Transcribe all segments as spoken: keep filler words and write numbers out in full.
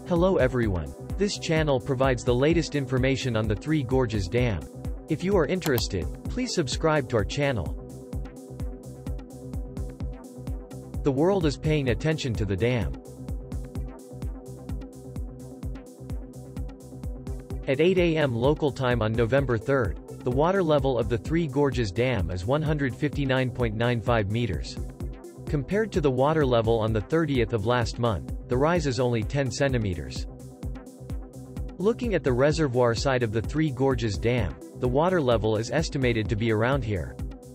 Hello everyone. This channel provides the latest information on the Three Gorges Dam. If you are interested, please subscribe to our channel. The world is paying attention to the dam. At eight A M local time on November third, the water level of the Three Gorges Dam is one hundred fifty-nine point nine five meters. Compared to the water level on the thirtieth of last month, the rise is only ten centimeters. Looking at the reservoir side of the Three Gorges Dam, the water level is estimated to be around here.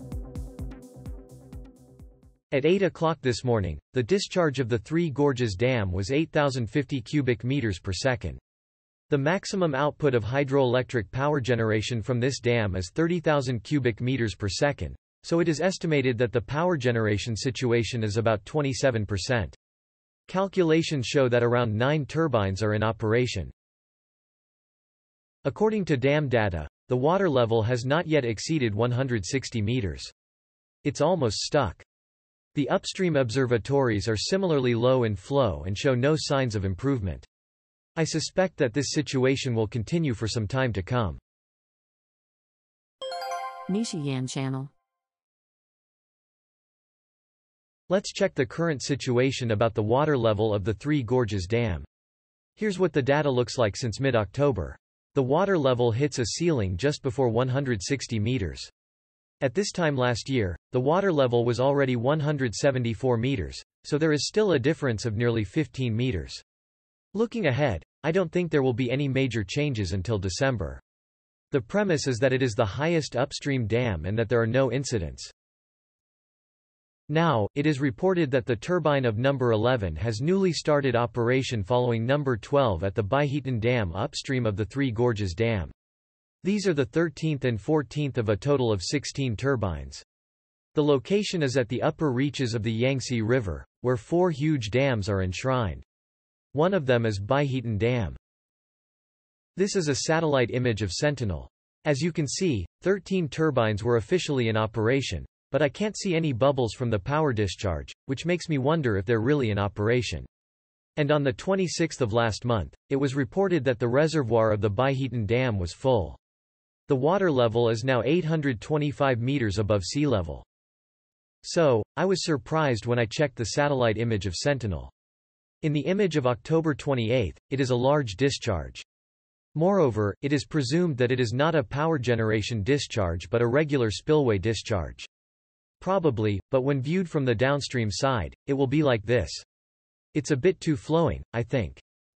At eight o'clock this morning, the discharge of the Three Gorges Dam was eight thousand fifty cubic meters per second. The maximum output of hydroelectric power generation from this dam is thirty thousand cubic meters per second, so it is estimated that the power generation situation is about twenty-seven percent. Calculations show that around nine turbines are in operation. According to damdata, the water level has not yet exceeded one hundred sixty meters. It's almost stuck. The upstream observatories are similarly low in flow and show no signs of improvement. I suspect that this situation will continue for some time to come. NISHIYAN channel. Let's check the current situation about the water level of the Three Gorges Dam. Here's what the data looks like since mid-October. The water level hits a ceiling just before one hundred sixty meters. At this time last year, the water level was already one hundred seventy-four meters, so there is still a difference of nearly fifteen meters. Looking ahead, I don't think there will be any major changes until December. The premise is that it is the highest upstream dam and that there are no incidents. Now, it is reported that the turbine of number eleven has newly started operation following number twelve at the Discharge Dam upstream of the Three Gorges Dam. These are the thirteenth and fourteenth of a total of sixteen turbines. The location is at the upper reaches of the Yangtze River, where four huge dams are enshrined. One of them is Discharge Dam. This is a satellite image of Sentinel. As you can see, thirteen turbines were officially in operation, but I can't see any bubbles from the power discharge, which makes me wonder if they're really in operation. And on the twenty-sixth of last month, it was reported that the reservoir of the Discharge Dam was full. The water level is now eight hundred twenty-five meters above sea level. So, I was surprised when I checked the satellite image of Sentinel. In the image of October twenty-eighth, it is a large discharge. Moreover, it is presumed that it is not a power generation discharge but a regular spillway discharge. Probably, but when viewed from the downstream side, it will be like this. It's a bit too flowing, I think.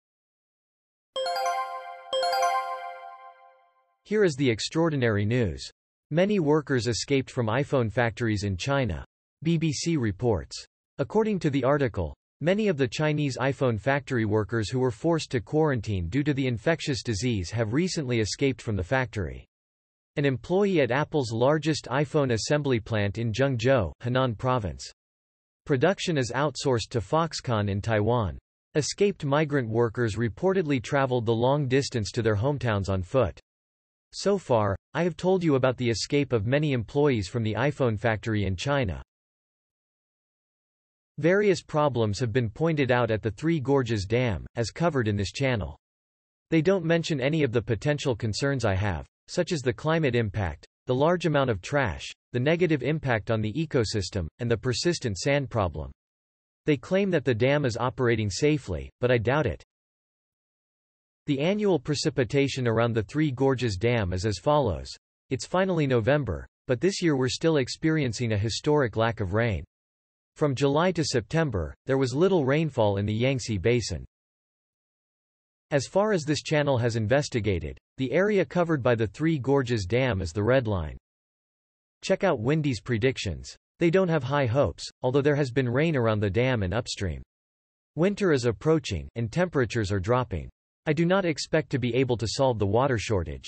Here is the extraordinary news. Many workers escaped from iPhone factories in China. B B C reports. According to the article, many of the Chinese iPhone factory workers who were forced to quarantine due to the infectious disease have recently escaped from the factory. An employee at Apple's largest iPhone assembly plant in Zhengzhou, Henan Province. Production is outsourced to Foxconn in Taiwan. Escaped migrant workers reportedly traveled the long distance to their hometowns on foot. So far, I have told you about the escape of many employees from the iPhone factory in China. Various problems have been pointed out at the Three Gorges Dam, as covered in this channel. They don't mention any of the potential concerns I have, such as the climate impact, the large amount of trash, the negative impact on the ecosystem, and the persistent sand problem. They claim that the dam is operating safely, but I doubt it. The annual precipitation around the Three Gorges Dam is as follows. It's finally November, but this year we're still experiencing a historic lack of rain. From July to September, there was little rainfall in the Yangtze Basin. As far as this channel has investigated, the area covered by the Three Gorges Dam is the red line. Check out Windy's predictions. They don't have high hopes, although there has been rain around the dam and upstream. Winter is approaching, and temperatures are dropping. I do not expect to be able to solve the water shortage.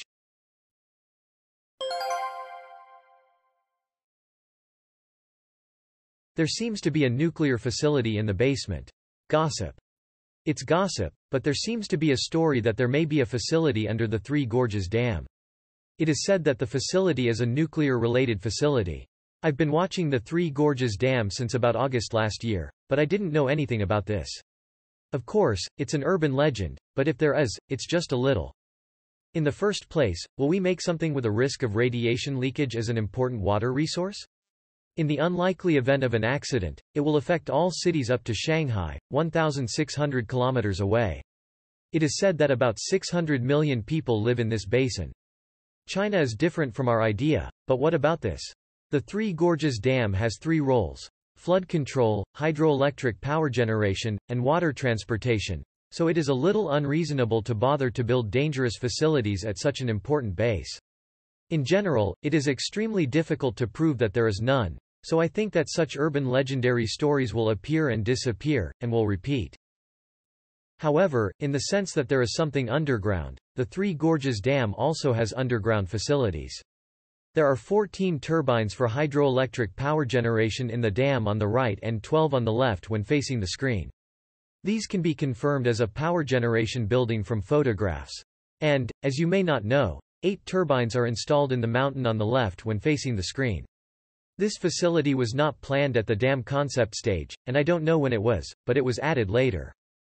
There seems to be a nuclear facility in the basement. Gossip. It's gossip, but there seems to be a story that there may be a facility under the Three Gorges Dam. It is said that the facility is a nuclear-related facility. I've been watching the Three Gorges Dam since about August last year, but I didn't know anything about this. Of course, it's an urban legend, but if there is, it's just a little. In the first place, will we make something with a risk of radiation leakage as an important water resource? In the unlikely event of an accident, it will affect all cities up to Shanghai, one thousand six hundred kilometers away. It is said that about six hundred million people live in this basin. China is different from our idea, but what about this? The Three Gorges Dam has three roles: flood control, hydroelectric power generation, and water transportation, so it is a little unreasonable to bother to build dangerous facilities at such an important base. In general, it is extremely difficult to prove that there is none, so I think that such urban legendary stories will appear and disappear, and will repeat. However, in the sense that there is something underground, the Three Gorges Dam also has underground facilities. There are fourteen turbines for hydroelectric power generation in the dam on the right and twelve on the left when facing the screen. These can be confirmed as a power generation building from photographs. And, as you may not know, eight turbines are installed in the mountain on the left when facing the screen. This facility was not planned at the dam concept stage, and I don't know when it was, but it was added later.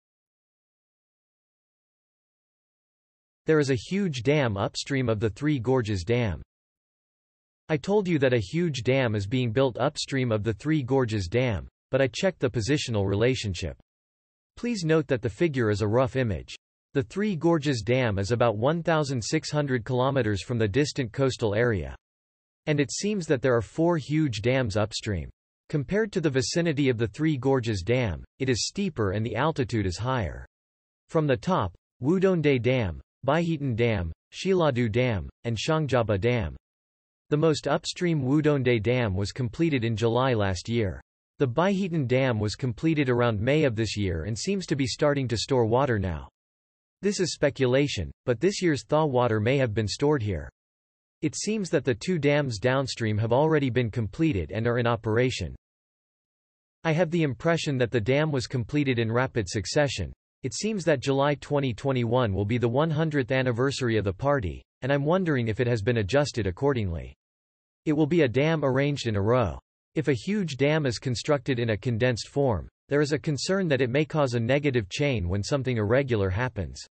There is a huge dam upstream of the Three Gorges Dam. I told you that a huge dam is being built upstream of the Three Gorges Dam, but I checked the positional relationship. Please note that the figure is a rough image. The Three Gorges Dam is about one thousand six hundred kilometers from the distant coastal area. And it seems that there are four huge dams upstream. Compared to the vicinity of the Three Gorges Dam, it is steeper and the altitude is higher. From the top, Wudongde Dam, Baihetan Dam, Shiladu Dam, and Shangjaba Dam. The most upstream Wudongde Dam was completed in July last year. The Baihetan Dam was completed around May of this year and seems to be starting to store water now. This is speculation, but this year's thaw water may have been stored here. It seems that the two dams downstream have already been completed and are in operation. I have the impression that the dam was completed in rapid succession. It seems that July twenty twenty-one will be the one hundredth anniversary of the party, and I'm wondering if it has been adjusted accordingly. It will be a dam arranged in a row. If a huge dam is constructed in a condensed form, there is a concern that it may cause a negative chain when something irregular happens.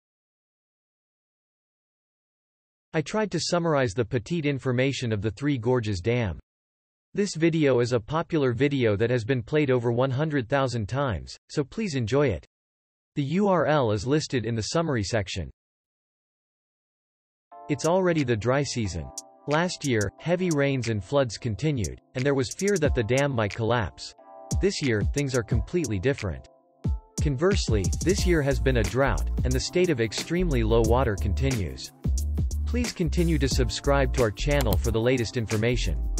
I tried to summarize the petite information of the Three Gorges Dam. This video is a popular video that has been played over one hundred thousand times, so please enjoy it. The U R L is listed in the summary section. It's already the dry season. Last year, heavy rains and floods continued, and there was fear that the dam might collapse. This year, things are completely different. Conversely, this year has been a drought, and the state of extremely low water continues. Please continue to subscribe to our channel for the latest information.